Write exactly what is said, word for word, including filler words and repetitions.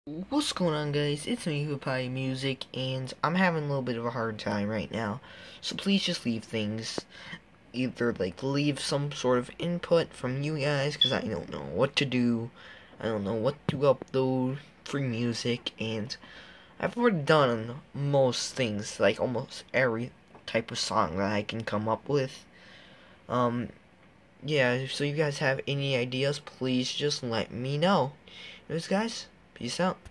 What's going on, guys? It's me, Hupai Music, and I'm having a little bit of a hard time right now. So please just leave things. Either, like, leave some sort of input from you guys, because I don't know what to do. I don't know what to upload for music, and I've already done most things, like, almost every type of song that I can come up with. Um, yeah, so you guys have any ideas, please just let me know. Anyways, guys, peace out.